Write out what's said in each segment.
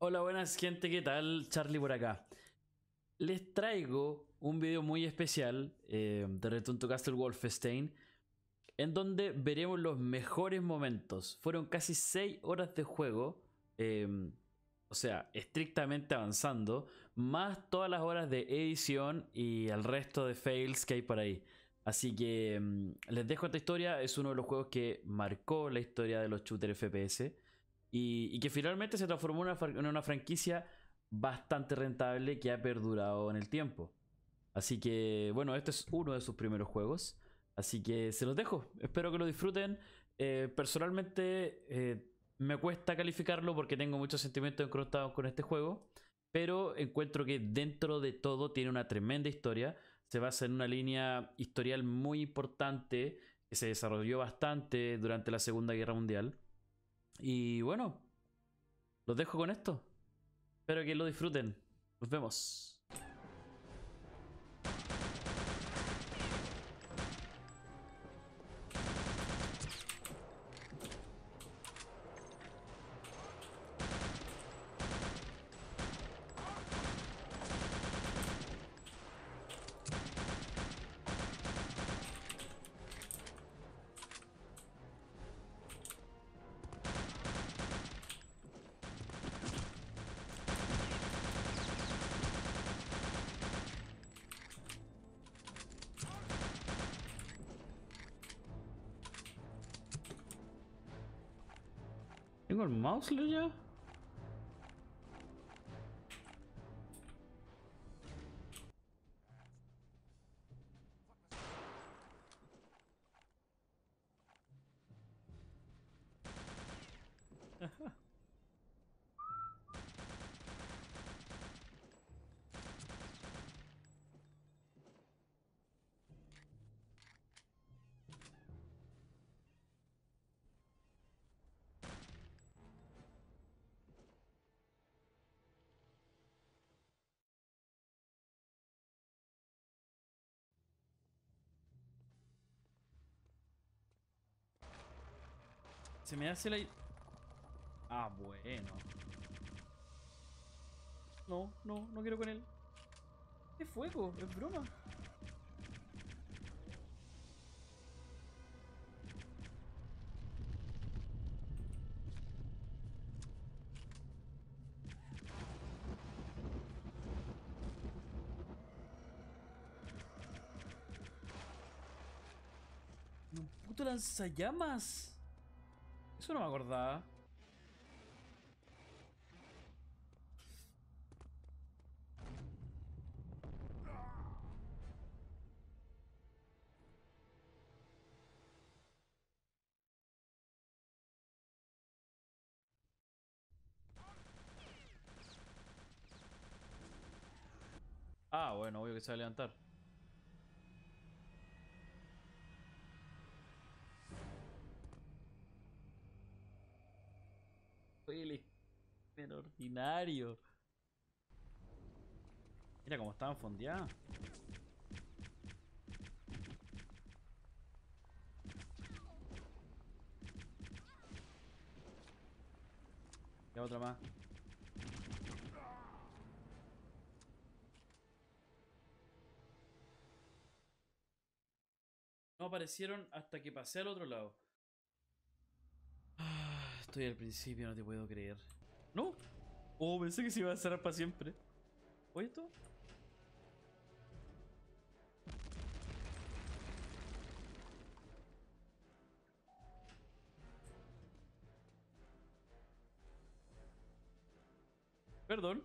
Hola, buenas gente, ¿qué tal? Charlie por acá. Les traigo un video muy especial de Return to Castle Wolfenstein, en donde veremos los mejores momentos. Fueron casi 6 horas de juego, o sea, estrictamente avanzando, más todas las horas de edición y el resto de fails que hay por ahí. Así que les dejo esta historia, es uno de los juegos que marcó la historia de los shooters FPS y que finalmente se transformó en una franquicia bastante rentable que ha perdurado en el tiempo. Así que, bueno, este es uno de sus primeros juegos. Así que se los dejo. Espero que lo disfruten. Personalmente, me cuesta calificarlo porque tengo muchos sentimientos encontrados con este juego. Pero encuentro que dentro de todo tiene una tremenda historia. Se basa en una línea historial muy importante que se desarrolló bastante durante la Segunda Guerra Mundial. Y bueno, los dejo con esto. Espero que lo disfruten. Nos vemos. ¿Tengo el mouse ya? Se me hace la... Ah, bueno. No, no, no quiero con él. Es fuego, es broma. Un puto lanzallamas. Eso no me acordaba. Ah, bueno, obvio que se va a levantar. Oye, el ordinario. Mira cómo estaban fondeadas. Ya otra más. No aparecieron hasta que pasé al otro lado. Ah, estoy al principio, no te puedo creer. ¿No? Oh, pensé que se iba a cerrar para siempre. ¿Oye esto? Perdón.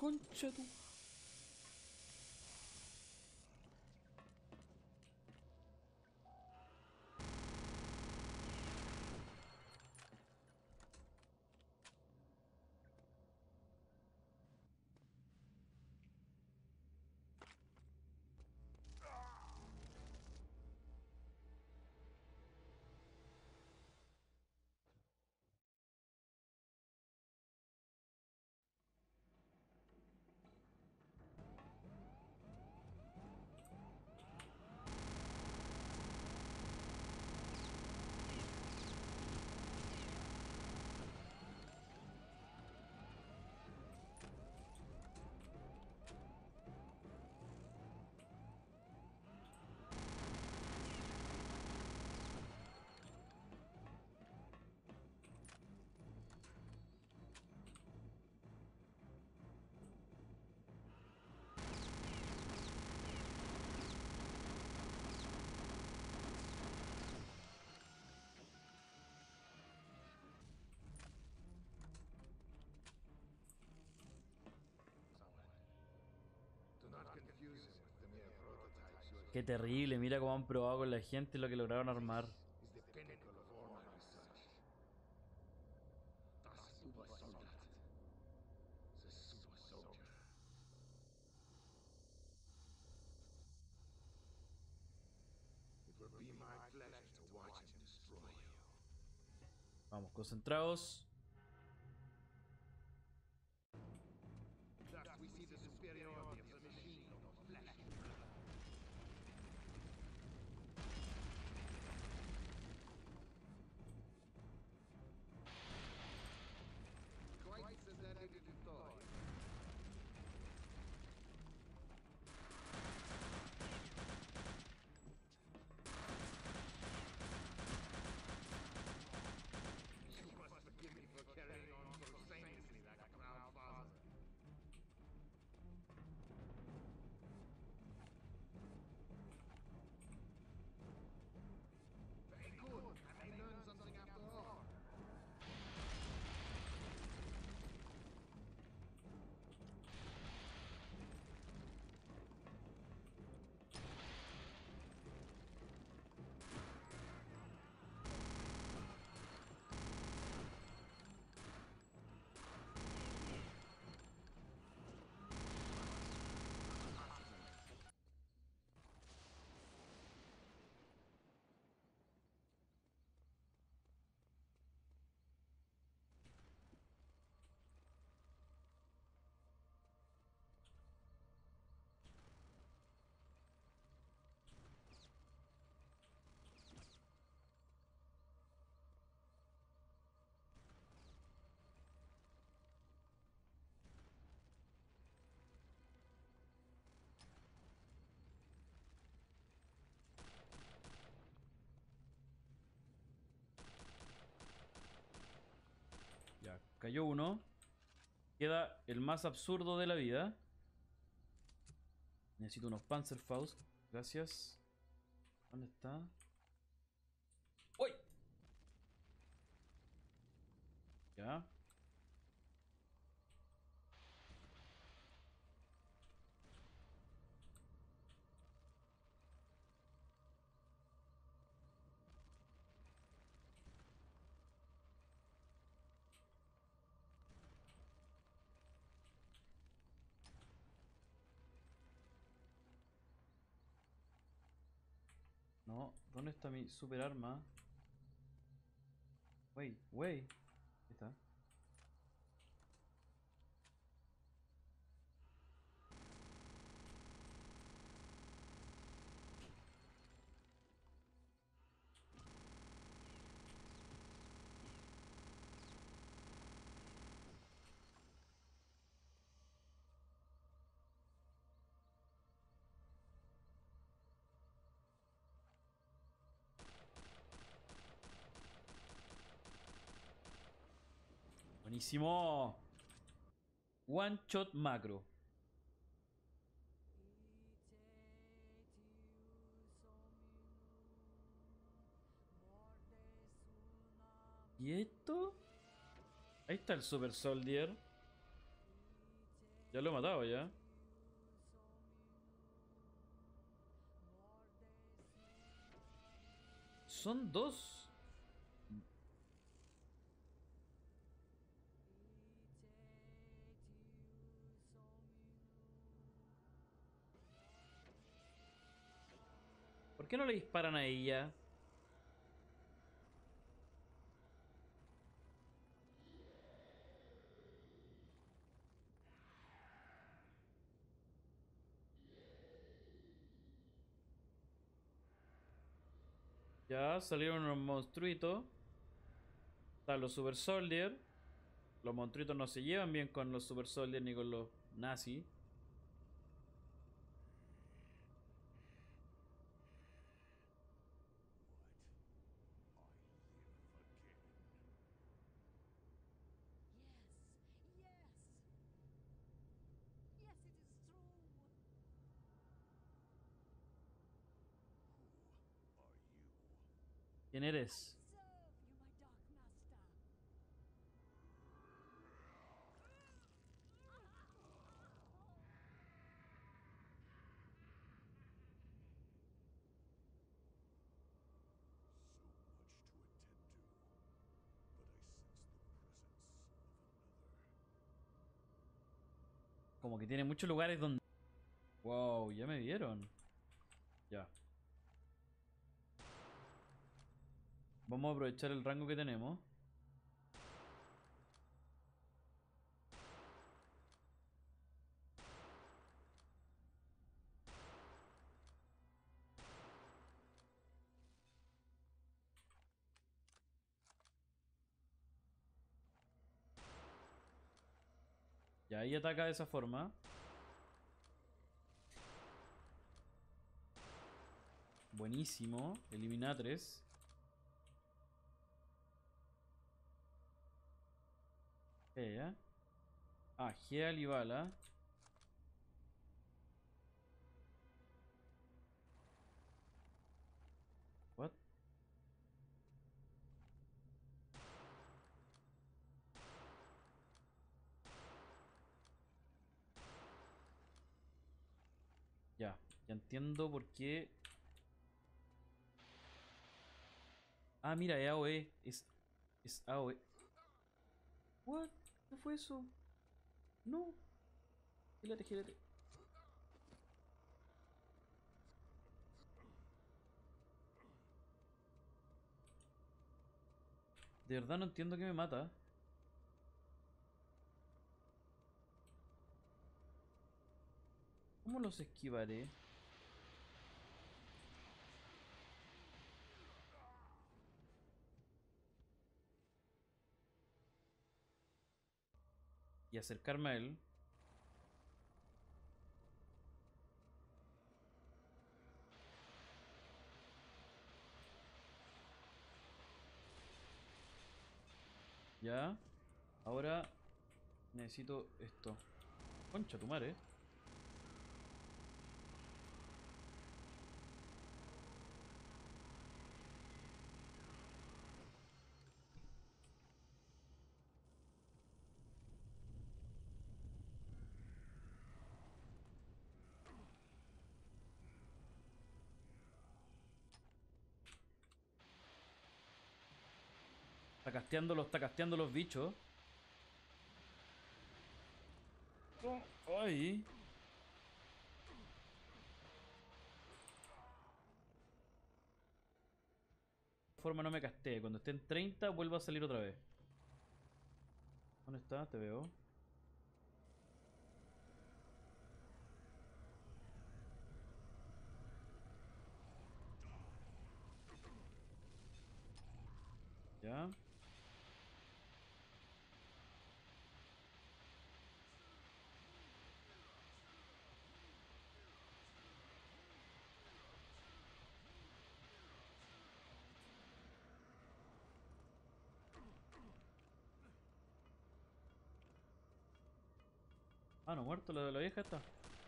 Concha tu. Qué terrible, mira cómo han probado con la gente lo que lograron armar. Vamos, concentrados. Ya, cayó uno. Queda el más absurdo de la vida. Necesito unos Panzerfaust. Gracias. ¿Dónde está? ¡Uy! Ya. No, ¿dónde está mi super arma? Wey, wey. Ahí está. Buenísimo. One shot macro. ¿Y esto? Ahí está el Super Soldier. Ya lo he matado ya. Son dos. ¿Por qué no le disparan a ella? Ya salieron unos monstruitos. Están los Super Soldier. Los monstruitos no se llevan bien con los Super Soldier ni con los nazis. Yes, yes, yes, it is true. Who are you? ¿Quién I eres? serve you, my dark master. So much to attend to, but I sense the presence of another. Como que tiene muchos lugares donde... Wow, ya me vieron. Ya. Vamos a aprovechar el rango que tenemos. Ya ahí ataca de esa forma. Buenísimo. Elimina 3. Ya. Ah, G Alibala. What? Ya. Ya entiendo por qué. Ah, mira, es AOE. Es AOE. What? ¿Qué fue eso? No. Gírate, gírate. De verdad no entiendo qué me mata. ¿Cómo los esquivaré? Y acercarme a él. Ya. Ahora necesito esto. Concha tu madre. Está casteando los bichos. Oh, ay. De esta forma no me castee. Cuando esté en 30 vuelvo a salir otra vez. ¿Dónde está? Te veo. Ya. Ah, no, muerto la vieja está.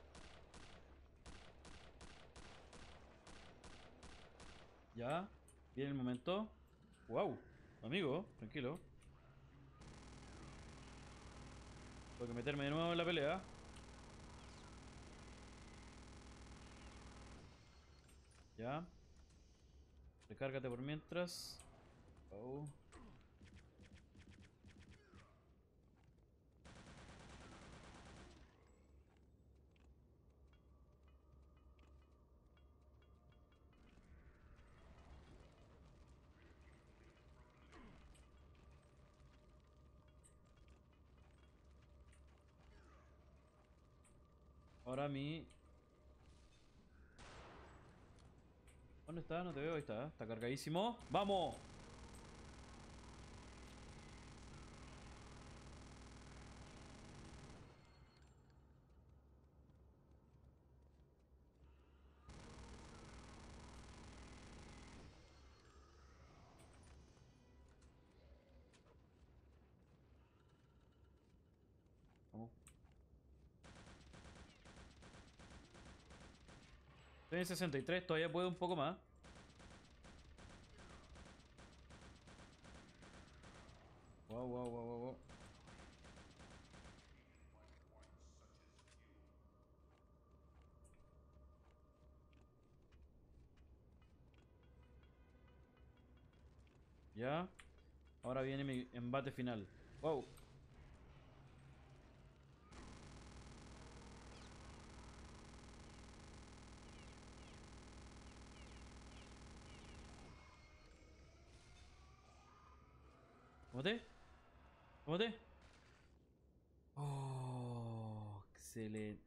Ya. Viene el momento. Wow. Amigo, tranquilo. Tengo que meterme de nuevo en la pelea. Ya. Recárgate por mientras. Oh. Ahora mi... ¿Dónde está? No te veo, ahí está. Está cargadísimo. ¡Vamos! Vamos. Estoy en 63, todavía puedo un poco más. Wow, wow, wow, wow, wow. Ya. Ahora viene mi embate final. Wow. ¿Cómo ¿Cómo Oh, excelente.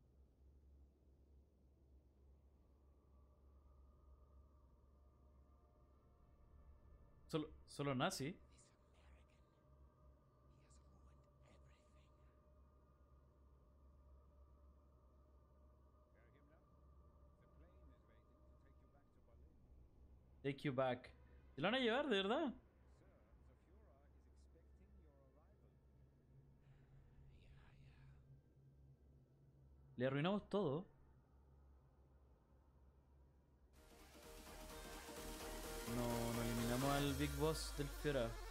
Solo nazi. Take you back. ¿Se lo van a llevar, de verdad? Le arruinamos todo. No eliminamos al Big Boss del Fiora.